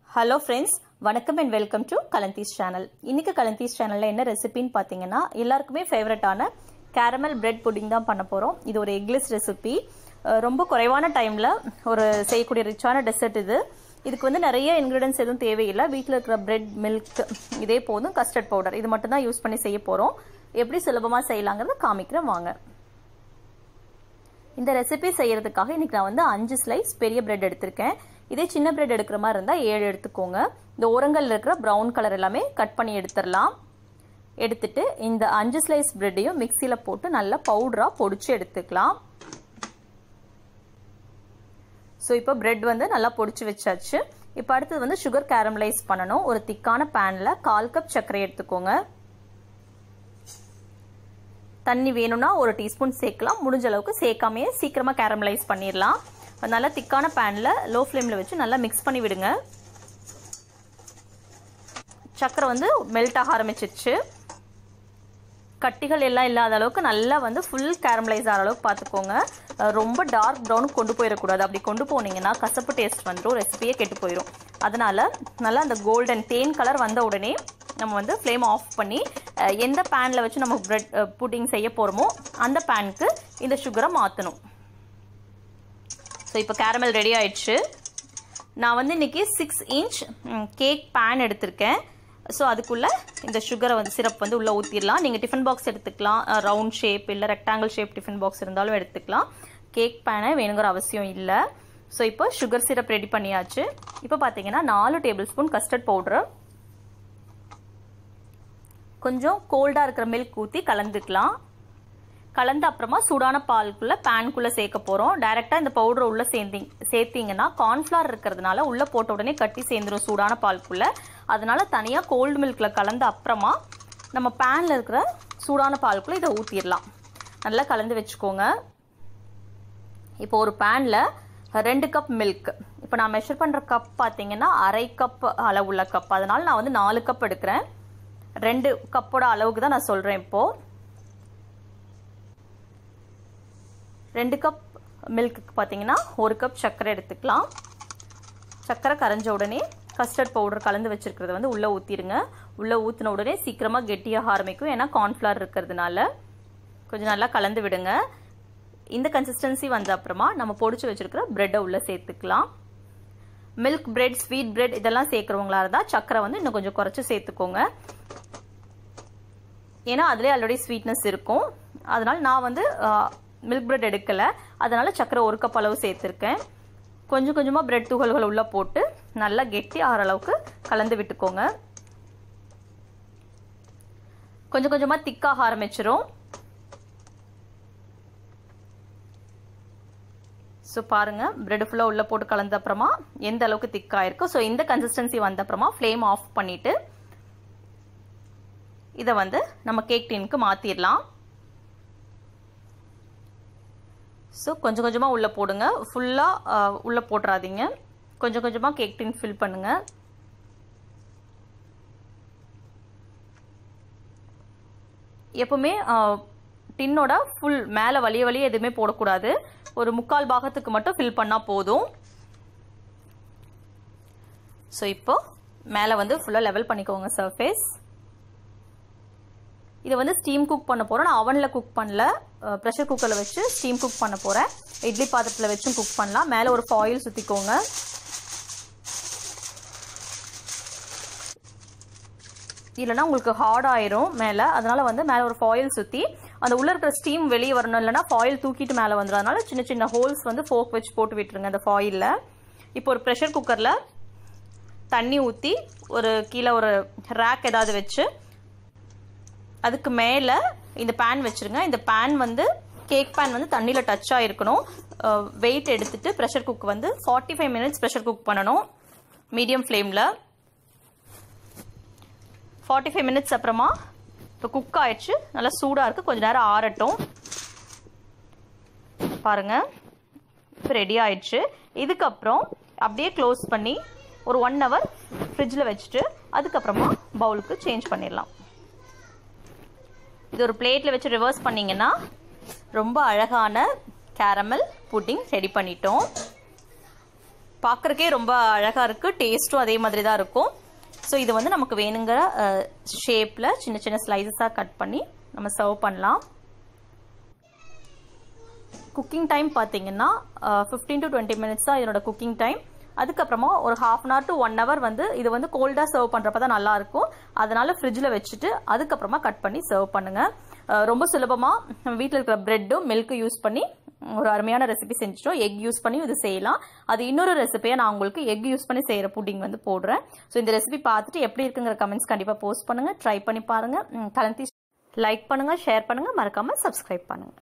Hello friends, வணக்கம் and welcome to Kalanti's channel. இன்னைக்கு Kalanti's channelல என்ன ரெசிபின்னு பாத்தீங்கன்னா எல்லாருக்குமே ஃபேவரட்டான caramel bread pudding தான் பண்ண போறோம். இது ஒரு eggless ரெசிபி. ரொம்ப குறைவான டைம்ல ஒரு செய்யக்கூடிய ரிச்சான டெசர்ட் இது. இதுக்கு வந்து நிறைய ingredients எதுவும் தேவையில்லை. வீட்ல இருக்கிற bread, milk இதே போதும் custard powder. இது மட்டும் தான் யூஸ் பண்ணி செய்ய போறோம். எப்படி சுலபமா செய்யலாம்ங்கறத காமிக்கிறேன் வாங்க. இந்த ரெசிபி செய்யிறதுக்காக இன்னைக்கு நான் வந்து 5 ஸ்லைஸ் பெரிய bread எடுத்துர்க்கேன். இதே சின்ன bread எடுக்கிற மாதிரி இருந்தா 7 எடுத்துக்கோங்க. இந்த ஓரங்கள்ல இருக்கிற brown கலர் எல்லாமே கட் பண்ணி எடுத்துறலாம். எடுத்துட்டு இந்த 5 ஸ்லைஸ் breadையும் மிக்ஸில போட்டு நல்லா பவுடரா பொடிச்சு எடுத்துக்கலாம். சோ இப்போ bread வந்து நல்லா பொடிச்சு வெச்சாச்சு. இப்போ அடுத்து வந்து sugar caramelize பண்ணனும். ஒரு திக்கான panல 1/4 கப் சர்க்கரை எடுத்துக்கோங்க. தண்ணி வேணும்னா 1 டீஸ்பூன் சேர்க்கலாம். முடிஞ்ச அளவுக்கு சேக்காமயே சீக்கிரமா caramelize பண்ணிரலாம். நல்லா திக்கான panல லோ ஃப்ளேம்ல வச்சு நல்லா mix பண்ணி விடுங்க. சக்கரை வந்து மெல்ட் ஆக ஆரம்பிச்சிடுச்சு. கட்டிகள் எல்லாம் இல்லாத அளவுக்கு நல்லா வந்து full caramelize ஆற அளவுக்கு பாத்துக்கோங்க. ரொம்ப டார்க் brown கொண்டு போயிர கூடாது. அப்படி கொண்டு போனீங்கன்னா கசப்பு டேஸ்ட் வந்துரும், ரெசிபியே கெட்டு போயிடும். அதனால நல்லா அந்த கோல்டன் தேன் கலர் வந்த உடனே நம்ம வந்து ஃப்ளேம் ஆஃப் பண்ணி எந்த panல வச்சு நம்ம bread pudding செய்ய போறோமோ அந்த panக்கு இந்த சுகரை மாத்தணும். சோ இப்போ caramel ரெடி ஆயிடுச்சு. நான் வந்து இன்னைக்கு 6 inch கேக் pan எடுத்துர்க்கேன். சோ அதுக்குள்ள இந்த சுகரை வந்து சிரப் வந்து உள்ள ஊத்திரலாம். நீங்க டிஃபன் பாக்ஸ் எடுத்துக்கலாம், ரவுண்ட் ஷேப் இல்ல ரெக்டாங்கிள் ஷேப் டிஃபன் பாக்ஸ் இருந்தாலும் எடுத்துக்கலாம். கேக் pan வேணுங்கற அவசியம் இல்ல. சோ இப்போ சுகர் சிரப் ரெடி பண்ணியாச்சு. இப்போ பாத்தீங்கன்னா 4 டேபிள்ஸ்பூன் கஸ்டர்ட் பவுடர், கொஞ்சம் கோல்டா இருக்கிற மில்க் ஊத்தி கலந்துக்கலாம். கலந்து அப்புறமா சூடான பாலுக்குள்ள பேனுக்குள்ள சேர்க்க போறோம். டைரக்டா இந்த பவுடர் உள்ள சேர்த்தீங்கன்னா கார்ன்ஃப்ளவர் இருக்கிறதுனால உள்ள போட்ட உடனே கட்டி சேர்ந்துரும் சூடான பாலுக்குள்ள. அதனால தனியா கோல்ட் மில்க்ல கலந்து அப்புறமா நம்ம பேன்ல இருக்கிற சூடான பாலுக்குள்ள இதை ஊத்திரலாம். நல்லா கலந்து வச்சுக்கோங்க. இப்போ ஒரு பேன்ல 2 கப் மில்க், இப்போ நான் மெஷர் பண்ற கப் பாத்தீங்கன்னா 1/2 கப் அளவுள்ள கப், அதனால நான் வந்து 4 கப் எடுக்கிறேன். 2 கப்போட அளவுக்கு தான் நான் சொல்றேன். இப்போ 2 கப் மில்க்கு பாத்தீங்கன்னா 1 கப் சர்க்கரை எடுத்துக்கலாம். சர்க்கரை கரைஞ்ச உடனே கஸ்டர்ட் பவுடர் கலந்து வச்சிருக்கிறது வந்து உள்ள ஊத்திருங்க. உள்ள ஊத்தின உடனே சீக்கிரமா கெட்டியாக ஆரம்பிக்கும், ஏன்னா கார்ன்ஃப்ளவர் இருக்கிறதுனால. கொஞ்சம் நல்லா கலந்து விடுங்க. இந்த கன்சிஸ்டன்சி வந்த அப்புறமா நம்ம பொடிச்சு வச்சிருக்கிற பிரெட்டை உள்ள சேர்த்துக்கலாம். மில்க் பிரெட், ஸ்வீட் பிரெட் இதெல்லாம் சேர்க்கிறவங்களா இருந்தா சர்க்கரை வந்து இன்னும் கொஞ்சம் குறைச்சு சேர்த்துக்கோங்க. ஏன்னா அதுலயே ஆல்ரெடி ஸ்வீட்னஸ் இருக்கும். அதனால நான் வந்து மில்க் பிரெட் எடுக்கல, அதனால சக்கரை 1 கப் அளவு சேர்த்திருக்கேன். கொஞ்சம் கொஞ்சமா பிரெட் துகள்கள் உள்ள போட்டு நல்லா கெட்டி ஆற அளவுக்கு கலந்து விட்டுக்கோங்க. கொஞ்சம் கொஞ்சமா திக்காக ஆரம்பிச்சிரும். சோ பாருங்க, பிரெட் ஃபுல்லா உள்ள போட்டு கலந்த அப்புறமா எந்த அளவுக்கு திக்கா இருக்கு. சோ இந்த கன்சிஸ்டன்சி வந்த அப்புறமா ஃப்ளேம் ஆஃப் பண்ணிட்டு இத வந்து நம்ம கேக் டின்னுக்கு மாத்திரலாம். சோ கொஞ்சம் கொஞ்சமா உள்ள போடுங்க, ஃபுல்லா உள்ள போட்றாதீங்க. கொஞ்சம் கொஞ்சமா கேக் டின் ஃபில் பண்ணுங்க. எப்பவுமே டின்னோட ஃபுல் மேல வலிய எதுவுமே போடக்கூடாது. ஒரு 1/4 பாகத்துக்கு மட்டும் ஃபில் பண்ணா போதும். சோ இப்போ மேல வந்து ஃபுல்லா லெவல் பண்ணிக்கோங்க சர்ஃபேஸ். இதை வந்து ஸ்டீம் குக் பண்ண போறோம். நான் அவன்ல குக் பண்ணல, பிரஷர் குக்கர்ல வச்சு ஸ்டீம் குக் பண்ண போறேன். இட்லி பாத்திரத்துல வச்சும் குக் பண்ணலாம். மேல ஒரு ஃபாயில் சுத்திக்கோங்க. இல்லைன்னா உங்களுக்கு ஹார்ட் ஆயிரும் மேல, அதனால வந்து மேல ஒரு ஃபாயில் சுத்தி அந்த உள்ள இருக்கிற ஸ்டீம் வெளியே வரணும். இல்லைன்னா ஃபாயில் தூக்கிட்டு மேல வந்துடும். அதனால சின்ன சின்ன ஹோல்ஸ் வந்து ஃபோர்க் வச்சு போட்டு விட்டுருங்க அந்த ஃபாயில்ல. இப்போ ஒரு பிரஷர் குக்கர்ல தண்ணி ஊத்தி ஒரு கீழே ஒரு ரேக் ஏதாவது வச்சு அதுக்கு மேல இந்த பேன் வச்சிருங்க. இந்த பேன் வந்து கேக் பேன் வந்து தண்ணியில டச் ஆயிருக்கணும். வெயிட் எடுத்துட்டு பிரஷர் குக் வந்து 45 மினிட்ஸ் பிரஷர் குக் பண்ணணும் மீடியம் ஃப்ளேம்ல. 45 மினிட்ஸ் அப்புறமா இப்போ குக் ஆயிடுச்சு, நல்லா சூடா இருக்கு. கொஞ்ச நேரம் ஆறட்டும். பாருங்க, இப்போ ரெடி ஆயிடுச்சு. இதுக்கப்புறம் அப்படியே க்ளோஸ் பண்ணி ஒரு 1 hour ஃப்ரிட்ஜ்ல வச்சுட்டு அதுக்கப்புறமா பவுலுக்கு சேஞ்ச் பண்ணிடலாம். இது ஒரு பிளேட்ல வச்சு ரிவர்ஸ் பண்ணீங்கன்னா ரொம்ப அழகான கேரமல் புட்டிங் ரெடி பண்ணிட்டோம். பார்க்கறக்கே ரொம்ப அழகாக இருக்குது, டேஸ்ட்டும் அதே மாதிரி தான் இருக்கும். ஸோ இது வந்து நமக்கு வேணுங்கிற ஷேப்பில் சின்ன சின்ன ஸ்லைசஸாக கட் பண்ணி நம்ம சர்வ் பண்ணலாம். குக்கிங் டைம் பார்த்தீங்கன்னா 15 to 20 minutes தான் இதனோட குக்கிங் டைம். அதுக்கப்புறமா ஒரு 1/2 hour to 1 hour வந்து இது வந்து கோல்டாக சர்வ் பண்ணுறப்ப தான் நல்லாயிருக்கும். அதனால ஃப்ரிட்ஜில் வச்சுட்டு அதுக்கப்புறமா கட் பண்ணி சர்வ் பண்ணுங்கள். ரொம்ப சுலபமாக நம்ம வீட்டில் இருக்கிற பிரெட்டும் மில்க்கும் யூஸ் பண்ணி ஒரு அருமையான ரெசிபி செஞ்சிட்டோம். எக் யூஸ் பண்ணி இது செய்யலாம். அது இன்னொரு ரெசிபியை நான் உங்களுக்கு எக் யூஸ் பண்ணி செய்கிற புட்டிங் வந்து போடுறேன். ஸோ இந்த ரெசிபி பார்த்துட்டு எப்படி இருக்குங்கிற கமெண்ட்ஸ் கண்டிப்பாக போஸ்ட் பண்ணுங்கள். ட்ரை பண்ணி பாருங்கள். கலந்தி லைக் பண்ணுங்கள், ஷேர் பண்ணுங்கள், மறக்காமல் சப்ஸ்கிரைப் பண்ணுங்கள்.